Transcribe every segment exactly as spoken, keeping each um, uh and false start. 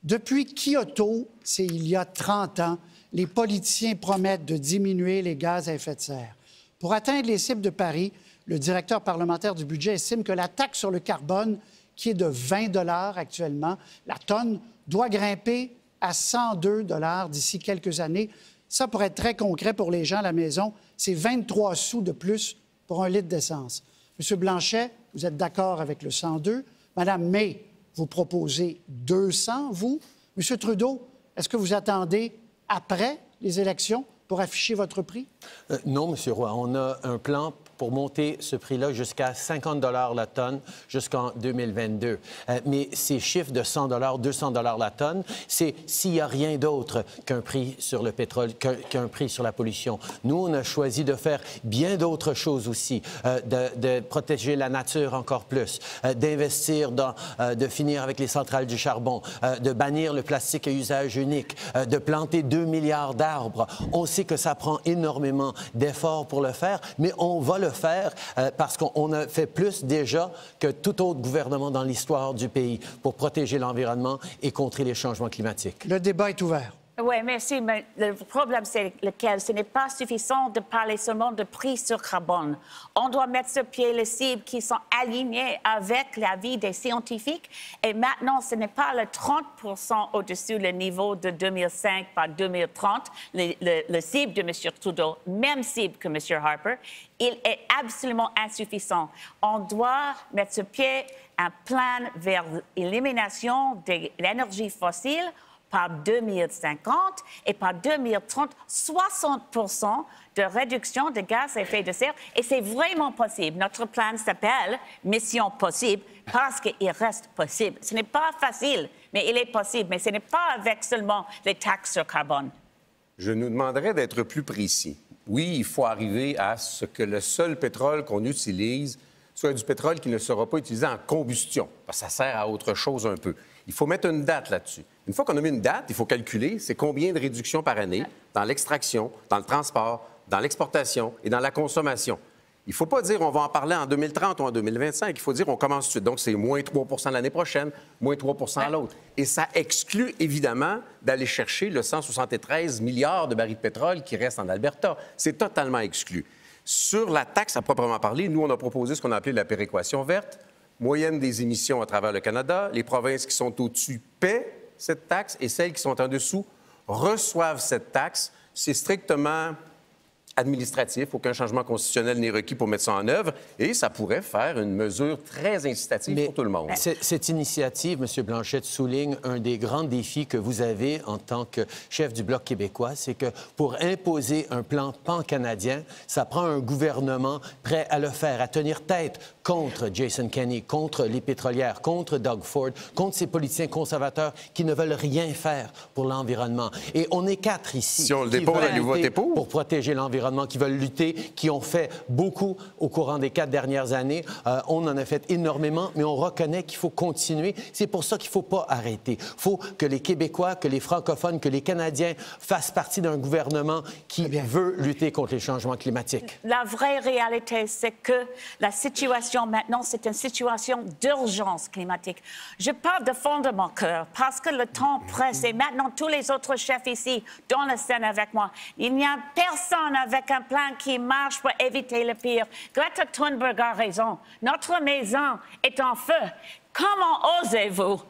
Depuis Kyoto, c'est il y a trente ans, les politiciens promettent de diminuer les gaz à effet de serre. Pour atteindre les cibles de Paris, le directeur parlementaire du budget estime que la taxe sur le carbone, qui est de vingt dollars actuellement, la tonne, doit grimper à cent deux dollars d'ici quelques années. Ça, pour être très concret pour les gens à la maison, c'est vingt-trois sous de plus pour un litre d'essence. Monsieur Blanchet, vous êtes d'accord avec le cent deux. Madame May, vous proposez deux cents, vous. Monsieur Trudeau, est-ce que vous attendez après les élections pour afficher votre prix? Euh, non, Monsieur Roy. On a un plan pour monter ce prix-là jusqu'à cinquante dollars la tonne jusqu'en deux mille vingt-deux. Euh, mais ces chiffres de cent dollars, deux cents dollars la tonne, c'est s'il n'y a rien d'autre qu'un prix sur le pétrole, qu'un qu'un prix sur la pollution. Nous, on a choisi de faire bien d'autres choses aussi, euh, de, de protéger la nature encore plus, euh, d'investir dans, euh, de finir avec les centrales du charbon, euh, de bannir le plastique à usage unique, euh, de planter deux milliards d'arbres. On sait que ça prend énormément d'efforts pour le faire, mais on va le faire euh, parce qu'on a fait plus déjà que tout autre gouvernement dans l'histoire du pays pour protéger l'environnement et contrer les changements climatiques. Le débat est ouvert. Oui, merci. Mais le problème, c'est lequel? Ce n'est pas suffisant de parler seulement de prix sur carbone. On doit mettre sur pied les cibles qui sont alignées avec l'avis des scientifiques. Et maintenant, ce n'est pas le trente pour cent au-dessus du niveau de deux mille cinq par deux mille trente, le, le, le cible de M. Trudeau, même cible que M. Harper. Il est absolument insuffisant. On doit mettre sur pied un plan vers l'élimination de l'énergie fossile par deux mille cinquante et par deux mille trente, soixante pour cent de réduction de gaz à effet de serre. Et c'est vraiment possible. Notre plan s'appelle Mission Possible parce qu'il reste possible. Ce n'est pas facile, mais il est possible. Mais ce n'est pas avec seulement les taxes sur carbone. Je nous demanderais d'être plus précis. Oui, il faut arriver à ce que le seul pétrole qu'on utilise soit du pétrole qui ne sera pas utilisé en combustion, parce que ça sert à autre chose un peu. Il faut mettre une date là-dessus. Une fois qu'on a mis une date, il faut calculer c'est combien de réductions par année dans l'extraction, dans le transport, dans l'exportation et dans la consommation. Il ne faut pas dire on va en parler en deux mille trente ou en deux mille vingt-cinq. Il faut dire on commence tout de suite. Donc, c'est moins trois pour cent l'année prochaine, moins trois pour cent à l'autre. Et ça exclut évidemment d'aller chercher le cent soixante-treize milliards de barils de pétrole qui restent en Alberta. C'est totalement exclu. Sur la taxe à proprement parler, nous, on a proposé ce qu'on a appelé la péréquation verte, moyenne des émissions à travers le Canada. Les provinces qui sont au-dessus paient cette taxe et celles qui sont en dessous reçoivent cette taxe. C'est strictement administratif. Aucun changement constitutionnel n'est requis pour mettre ça en œuvre. Et ça pourrait faire une mesure très incitative Mais pour tout le monde. Cette initiative, M. Blanchet, souligne un des grands défis que vous avez en tant que chef du Bloc québécois, c'est que pour imposer un plan pan-canadien, ça prend un gouvernement prêt à le faire, à tenir tête contre Jason Kenney, contre les pétrolières, contre Doug Ford, contre ces politiciens conservateurs qui ne veulent rien faire pour l'environnement. Et on est quatre ici. Si on le dépose, allez-vous voter pour? Pour protéger l'environnement, qui veulent lutter, qui ont fait beaucoup au courant des quatre dernières années. Euh, on en a fait énormément, mais on reconnaît qu'il faut continuer. C'est pour ça qu'il ne faut pas arrêter. Il faut que les Québécois, que les francophones, que les Canadiens fassent partie d'un gouvernement qui veut lutter contre les changements climatiques. La vraie réalité, c'est que la situation maintenant, c'est une situation d'urgence climatique. Je parle de fond de mon cœur parce que le temps presse et maintenant tous les autres chefs ici dans la scène avec moi, il n'y a personne avec un plan qui marche pour éviter le pire. Greta Thunberg a raison. Notre maison est en feu. Comment osez-vous?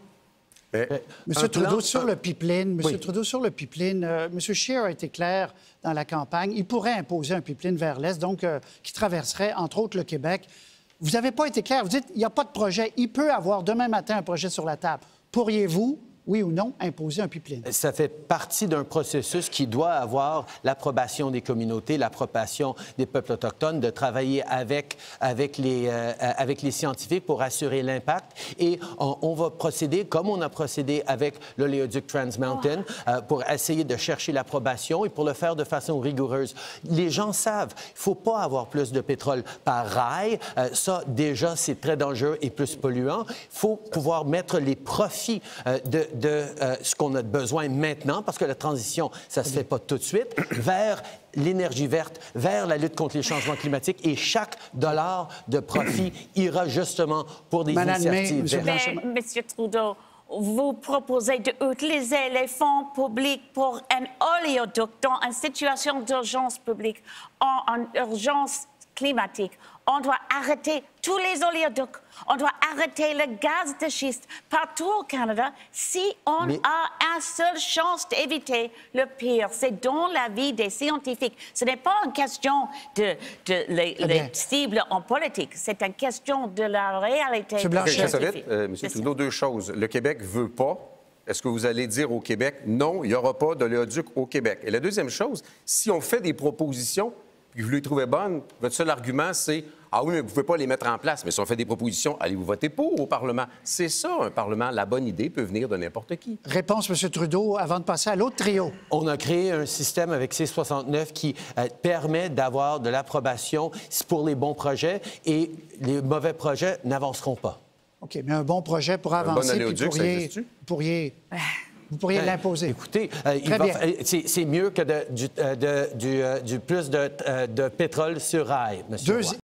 Monsieur Trudeau, sur le pipeline, Monsieur Oui. Trudeau, sur le pipeline, euh, Monsieur Scheer a été clair dans la campagne. Il pourrait imposer un pipeline vers l'Est, donc euh, qui traverserait, entre autres, le Québec. Vous n'avez pas été clair. Vous dites qu'il n'y a pas de projet. Il peut avoir demain matin un projet sur la table. Pourriez-vous, oui ou non, imposer un pipeline? Ça fait partie d'un processus qui doit avoir l'approbation des communautés, l'approbation des peuples autochtones, de travailler avec, avec, les, euh, avec les scientifiques pour assurer l'impact. Et on, on va procéder, comme on a procédé avec l'oléoduc Trans Mountain, oh. euh, pour essayer de chercher l'approbation et pour le faire de façon rigoureuse. Les gens savent, il ne faut pas avoir plus de pétrole par rail. Euh, ça, déjà, c'est très dangereux et plus polluant. Il faut pouvoir mettre les profits euh, de de euh, ce qu'on a besoin maintenant, parce que la transition, ça ne se fait pas tout de suite, vers l'énergie verte, vers la lutte contre les changements climatiques. Et chaque dollar de profit ira justement pour des Madame initiatives May, vertes. Mais, M. Trudeau, vous proposez d'utiliser les fonds publics pour un oléoduc dans une situation d'urgence publique, en, en urgence climatique. On doit arrêter tous les oléoducs. On doit arrêter le gaz de schiste partout au Canada si on Mais... a une seule chance d'éviter le pire. C'est dans la vie des scientifiques. Ce n'est pas une question de, de les, les cibles en politique. C'est une question de la réalité scientifique. Euh, M. Trudeau, deux choses. Le Québec ne veut pas. Est-ce que vous allez dire au Québec, non, il n'y aura pas d'oléoduc au Québec? Et la deuxième chose, si on fait des propositions puis que vous les trouvez bonnes, votre seul argument, c'est « Ah oui, mais vous ne pouvez pas les mettre en place. » Mais si on fait des propositions, allez-vous voter pour au Parlement? C'est ça, un Parlement. La bonne idée peut venir de n'importe qui. Réponse, M. Trudeau, avant de passer à l'autre trio. On a créé un système avec C soixante-neuf qui euh, permet d'avoir de l'approbation pour les bons projets et les mauvais projets n'avanceront pas. OK, mais un bon projet pour avancer, un bon oléoduc, puis pourriez, ça pourriez... Vous pourriez euh, l'imposer. Écoutez, euh, c'est mieux que de, du, euh, de, du, euh, du plus de, euh, de pétrole sur rail, M. Roy.